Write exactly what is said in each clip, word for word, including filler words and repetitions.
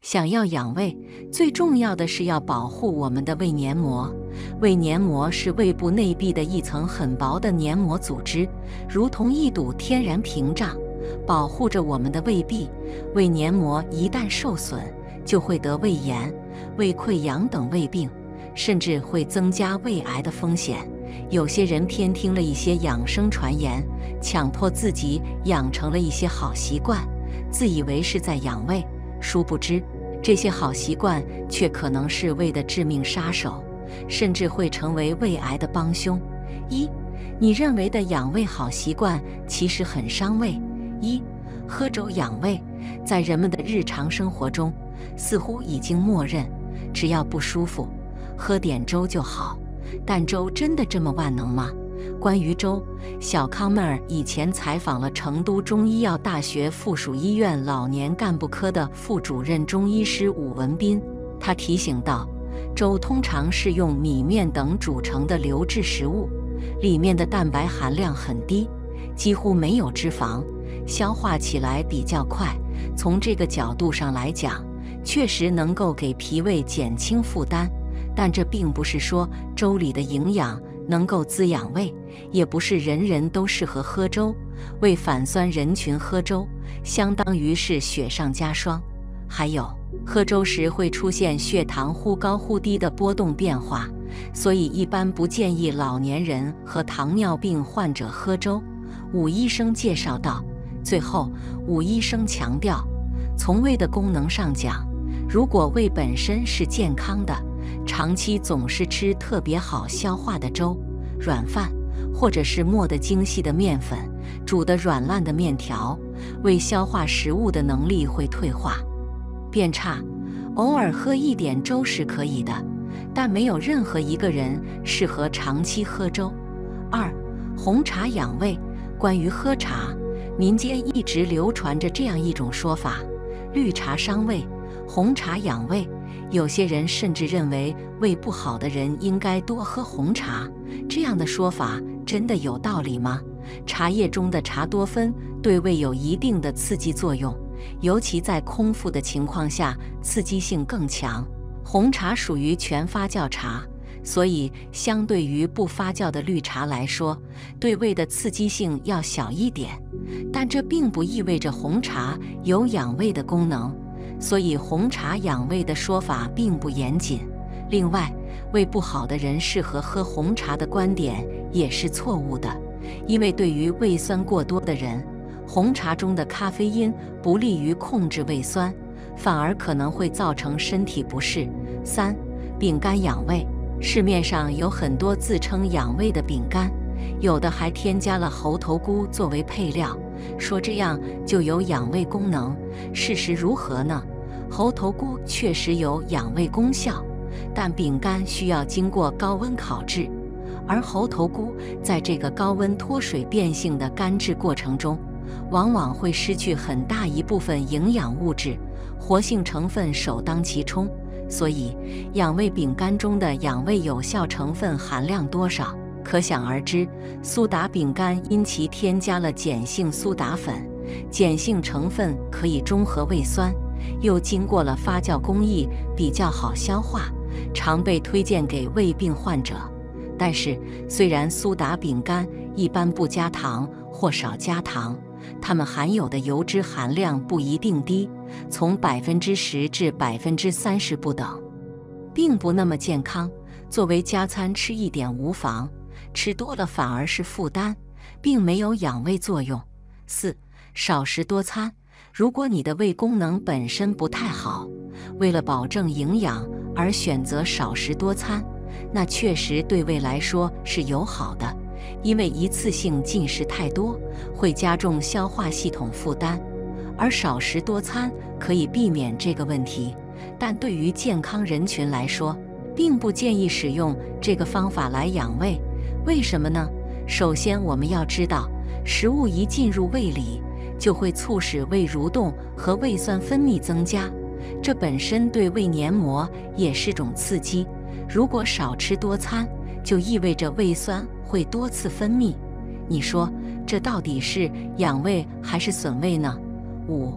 想要养胃，最重要的是要保护我们的胃黏膜。胃黏膜是胃部内壁的一层很薄的黏膜组织，如同一堵天然屏障，保护着我们的胃壁。胃黏膜一旦受损，就会得胃炎、胃溃疡等胃病，甚至会增加胃癌的风险。有些人偏听了一些养生传言，强迫自己养成了一些好习惯，自以为是在养胃，殊不知这些好习惯却可能是胃的致命杀手，甚至会成为胃癌的帮凶。一，你认为的养胃好习惯其实很伤胃。一，喝粥养胃，在人们的日常生活中，似乎已经默认，只要不舒服，喝点粥就好。但粥真的这么万能吗？关于粥，小康妹儿以前采访了成都中医药大学附属医院老年干部科的副主任中医师武文斌，他提醒道，粥通常是用米面等煮成的流质食物，里面的蛋白含量很低，几乎没有脂肪，消化起来比较快。从这个角度上来讲，确实能够给脾胃减轻负担。但这并不是说粥里的营养能够滋养胃，也不是人人都适合喝粥。为反酸人群喝粥，相当于是雪上加霜。还有，喝粥时会出现血糖忽高忽低的波动变化，所以一般不建议老年人和糖尿病患者喝粥。武医生介绍道。最后，武医生强调，从胃的功能上讲，如果胃本身是健康的，长期总是吃特别好消化的粥、软饭，或者是磨得精细的面粉、煮得软烂的面条，胃消化食物的能力会退化变差。偶尔喝一点粥是可以的，但没有任何一个人适合长期喝粥。二，红茶养胃。关于喝茶，民间一直流传着这样一种说法：绿茶伤胃，红茶养胃。有些人甚至认为胃不好的人应该多喝红茶，这样的说法真的有道理吗？茶叶中的茶多酚对胃有一定的刺激作用，尤其在空腹的情况下，刺激性更强。红茶属于全发酵茶，所以相对于不发酵的绿茶来说，对胃的刺激性要小一点。但这并不意味着红茶有养胃的功能。所以红茶养胃的说法并不严谨。另外，胃不好的人适合喝红茶的观点也是错误的，因为对于胃酸过多的人，红茶中的咖啡因不利于控制胃酸，反而可能会造成身体不适。三，饼干养胃。市面上有很多自称养胃的饼干，有的还添加了猴头菇作为配料，说这样就有养胃功能。事实如何呢？猴头菇确实有养胃功效，但饼干需要经过高温烤制，而猴头菇在这个高温脱水变性的干制过程中，往往会失去很大一部分营养物质，活性成分首当其冲。所以，养胃饼干中的养胃有效成分含量多少，可想而知。苏打饼干因其添加了碱性苏打粉，碱性成分可以中和胃酸，又经过了发酵工艺，比较好消化，常被推荐给胃病患者。但是，虽然苏打饼干一般不加糖或少加糖，它们含有的油脂含量不一定低，从百分之十至百分之三十不等，并不那么健康。作为加餐吃一点无妨，吃多了反而是负担，并没有养胃作用。四，少食多餐。如果你的胃功能本身不太好，为了保证营养而选择少食多餐，那确实对胃来说是友好的，因为一次性进食太多会加重消化系统负担，而少食多餐可以避免这个问题。但对于健康人群来说，并不建议使用这个方法来养胃。为什么呢？首先，我们要知道，食物一进入胃里，就会促使胃蠕动和胃酸分泌增加，这本身对胃黏膜也是种刺激。如果少吃多餐，就意味着胃酸会多次分泌。你说，这到底是养胃还是损胃呢？五，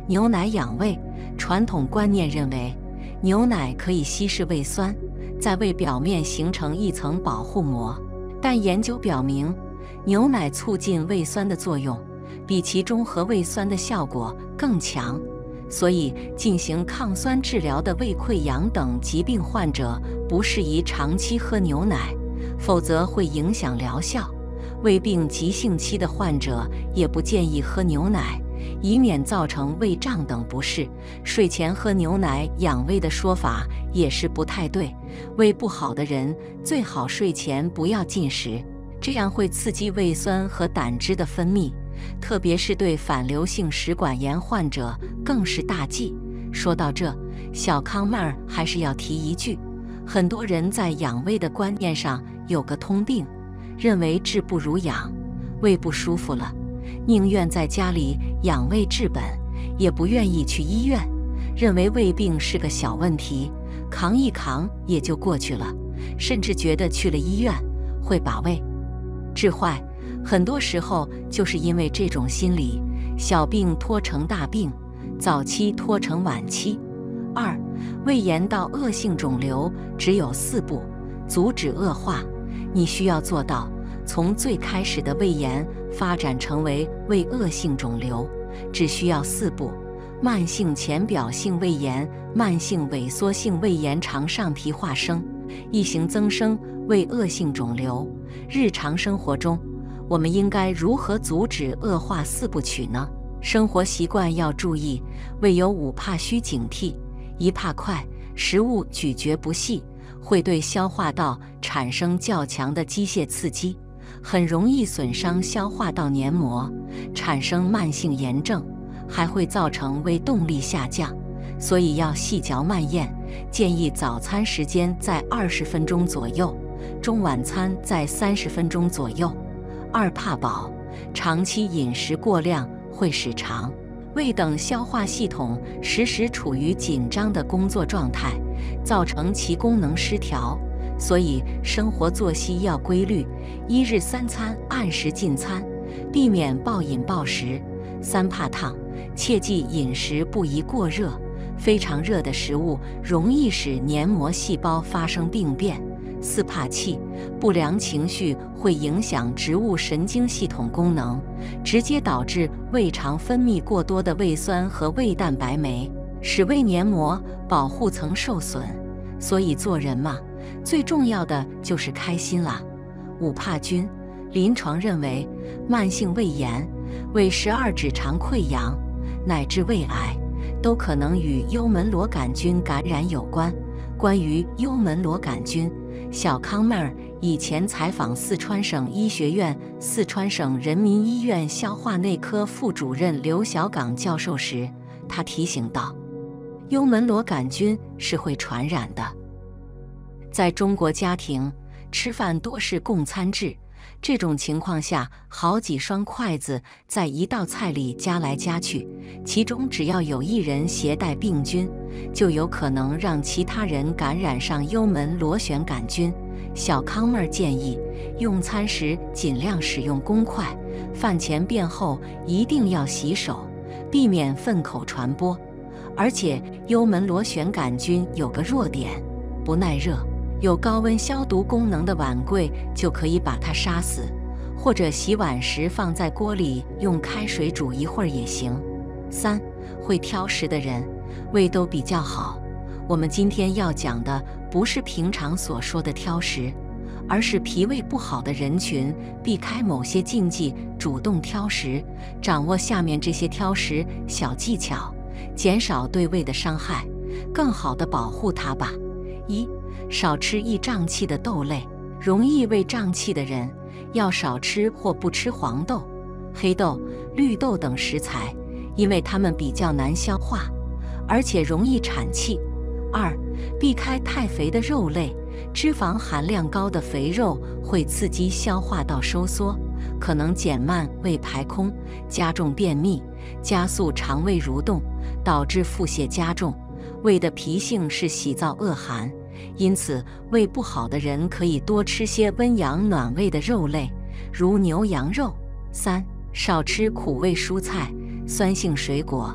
牛奶养胃，传统观念认为牛奶可以稀释胃酸，在胃表面形成一层保护膜。但研究表明，牛奶促进胃酸的作用比其中和胃酸的效果更强，所以进行抗酸治疗的胃溃疡等疾病患者不适宜长期喝牛奶，否则会影响疗效。胃病急性期的患者也不建议喝牛奶，以免造成胃胀等不适。睡前喝牛奶养胃的说法也是不太对，胃不好的人最好睡前不要进食，这样会刺激胃酸和胆汁的分泌，特别是对反流性食管炎患者更是大忌。说到这，小康妹儿还是要提一句，很多人在养胃的观念上有个通病，认为治不如养，胃不舒服了，宁愿在家里养胃治本，也不愿意去医院，认为胃病是个小问题，扛一扛也就过去了，甚至觉得去了医院会把胃治坏。很多时候就是因为这种心理，小病拖成大病，早期拖成晚期。二、胃炎到恶性肿瘤只有四步，阻止恶化。你需要做到从最开始的胃炎发展成为胃恶性肿瘤，只需要四步：慢性浅表性胃炎、慢性萎缩性胃炎肠上皮化生、异型增生、胃恶性肿瘤。日常生活中，我们应该如何阻止恶化四部曲呢？生活习惯要注意，胃有五怕需警惕：一怕快，食物咀嚼不细，会对消化道产生较强的机械刺激，很容易损伤消化道黏膜，产生慢性炎症，还会造成胃动力下降，所以要细嚼慢咽。建议早餐时间在二十分钟左右，中晚餐在三十分钟左右。二怕饱，长期饮食过量会使肠、胃等消化系统时时处于紧张的工作状态，造成其功能失调，所以生活作息要规律，一日三餐按时进餐，避免暴饮暴食。三怕烫，切忌饮食不宜过热，非常热的食物容易使黏膜细胞发生病变。四怕气，不良情绪会影响植物神经系统功能，直接导致胃肠分泌过多的胃酸和胃蛋白酶，使胃黏膜保护层受损。所以做人嘛，最重要的就是开心啦。五怕菌，临床认为慢性胃炎、胃十二指肠溃疡乃至胃癌都可能与幽门螺杆菌感染有关。关于幽门螺杆菌，小康妹儿以前采访四川省医学院四川省人民医院消化内科副主任刘小岗教授时，他提醒道，幽门螺杆菌是会传染的。在中国家庭，吃饭多是共餐制，这种情况下，好几双筷子在一道菜里夹来夹去，其中只要有一人携带病菌，就有可能让其他人感染上幽门螺旋杆菌。小康妹儿建议，用餐时尽量使用公筷，饭前便后一定要洗手，避免粪口传播。而且幽门螺旋杆菌有个弱点，不耐热。有高温消毒功能的碗柜就可以把它杀死，或者洗碗时放在锅里用开水煮一会儿也行。三、会挑食的人胃都比较好。我们今天要讲的不是平常所说的挑食，而是脾胃不好的人群避开某些禁忌，主动挑食。掌握下面这些挑食小技巧，减少对胃的伤害，更好地保护它吧。一、少吃易胀气的豆类，容易胃胀气的人要少吃或不吃黄豆、黑豆、绿豆等食材，因为它们比较难消化，而且容易产气。二、避开太肥的肉类，脂肪含量高的肥肉会刺激消化道收缩，可能减慢胃排空，加重便秘，加速肠胃蠕动，导致腹泻加重。胃的脾性是喜燥恶寒，因此胃不好的人可以多吃些温阳暖胃的肉类，如牛羊肉。三、少吃苦味蔬菜、酸性水果，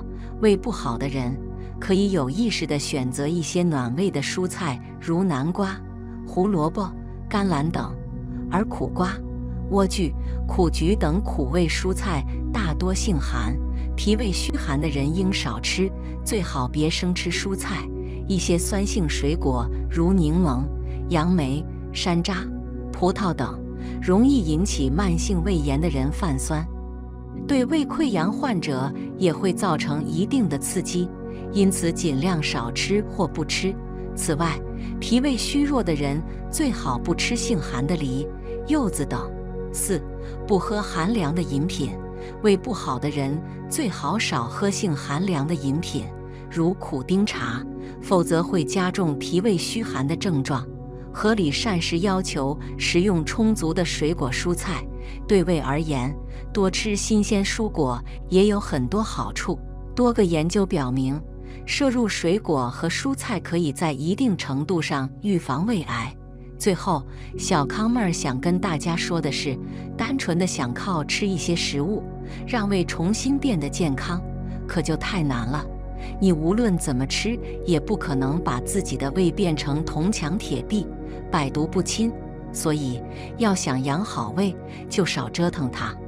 胃不好的人可以有意识地选择一些暖胃的蔬菜，如南瓜、胡萝卜、甘蓝等，而苦瓜、莴苣、苦菊等苦味蔬菜大多性寒，脾胃虚寒的人应少吃，最好别生吃蔬菜。一些酸性水果如柠檬、杨梅、山楂、葡萄等，容易引起慢性胃炎的人泛酸，对胃溃疡患者也会造成一定的刺激，因此尽量少吃或不吃。此外，脾胃虚弱的人最好不吃性寒的梨、柚子等。四、不喝寒凉的饮品。胃不好的人最好少喝性寒凉的饮品，如苦丁茶，否则会加重脾胃虚寒的症状。合理膳食要求食用充足的水果蔬菜。对胃而言，多吃新鲜蔬果也有很多好处。多个研究表明，摄入水果和蔬菜可以在一定程度上预防胃癌。最后，小康妹儿想跟大家说的是，单纯的想靠吃一些食物让胃重新变得健康，可就太难了。你无论怎么吃，也不可能把自己的胃变成铜墙铁壁，百毒不侵。所以，要想养好胃，就少折腾它。